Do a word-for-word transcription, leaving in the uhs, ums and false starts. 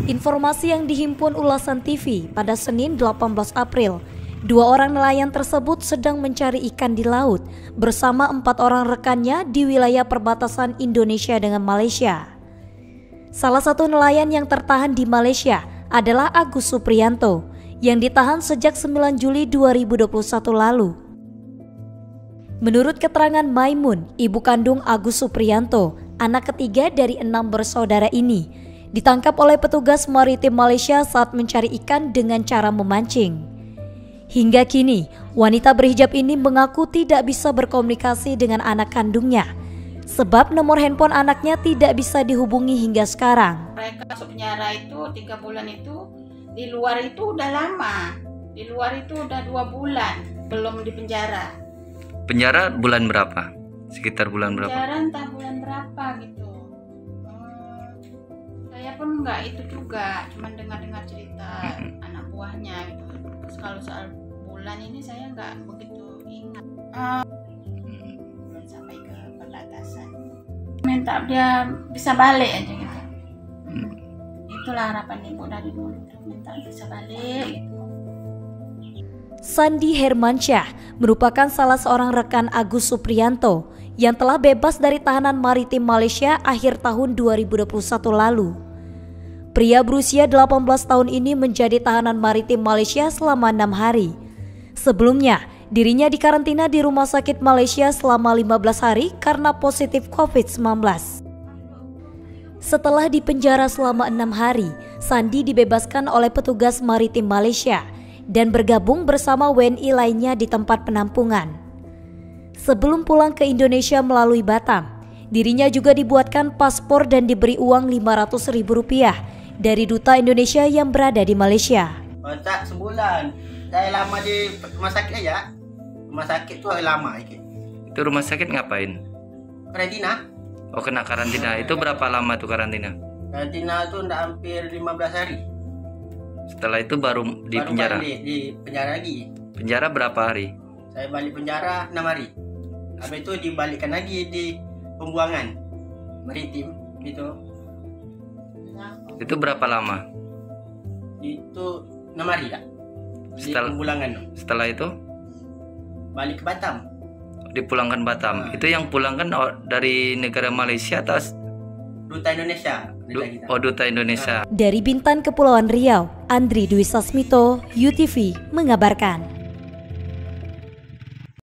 Informasi yang dihimpun Ulasan T V pada Senin delapan belas April, dua orang nelayan tersebut sedang mencari ikan di laut bersama empat orang rekannya di wilayah perbatasan Indonesia dengan Malaysia. Salah satu nelayan yang tertahan di Malaysia adalah Agus Supriyanto yang ditahan sejak sembilan Juli dua ribu dua puluh satu lalu. Menurut keterangan Maimun, ibu kandung Agus Supriyanto, anak ketiga dari enam bersaudara ini, ditangkap oleh petugas maritim Malaysia saat mencari ikan dengan cara memancing. Hingga kini, wanita berhijab ini mengaku tidak bisa berkomunikasi dengan anak kandungnya, sebab nomor handphone anaknya tidak bisa dihubungi hingga sekarang. Mereka masuk penjara itu tiga bulan itu, di luar itu udah lama, di luar itu udah dua bulan, belum di penjara. Penjara bulan berapa? Sekitar bulan berapa? Penjara entah bulan berapa gitu. Hmm, saya pun nggak itu juga, cuman dengar-dengar cerita hmm. anak buahnya gitu. Terus kalau soal bulan ini saya nggak begitu ingat. Uh, belum sampai ke perbatasan. Minta dia bisa balik aja gitu. Hmm. Itulah harapan ibu dari dulu, minta bisa balik gitu. Sandi Hermansyah merupakan salah seorang rekan Agus Supriyanto yang telah bebas dari tahanan maritim Malaysia akhir tahun dua ribu dua puluh satu lalu. Pria berusia delapan belas tahun ini menjadi tahanan maritim Malaysia selama enam hari. Sebelumnya, dirinya dikarantina di rumah sakit Malaysia selama lima belas hari karena positif covid sembilan belas. Setelah dipenjara selama enam hari, Sandi dibebaskan oleh petugas maritim Malaysia dan bergabung bersama W N I lainnya di tempat penampungan. Sebelum pulang ke Indonesia melalui Batam, dirinya juga dibuatkan paspor dan diberi uang lima ratus ribu rupiah dari Duta Indonesia yang berada di Malaysia. Oh, tak sebulan. Saya lama di rumah sakit aja. Rumah sakit tuh lama. Itu rumah sakit ngapain? Karantina. Oh, kena karantina. Itu berapa lama tuh karantina? Karantina tuh udah hampir lima belas hari. Setelah itu baru di baru penjara? Balik, di penjara lagi. Penjara berapa hari? Saya balik penjara enam hari. Habis itu dibalikkan lagi di pembuangan maritim gitu. Itu berapa lama? Itu enam hari lah. Di Setelah, pembulangan. Setelah itu? Balik ke Batam. Dipulangkan Batam. Nah. Itu yang pulangkan dari negara Malaysia atau Duta Indonesia. Du oh, Duta Indonesia. Dari Bintan, Kepulauan Riau, Andri Dwi Sasmito, U T V mengabarkan.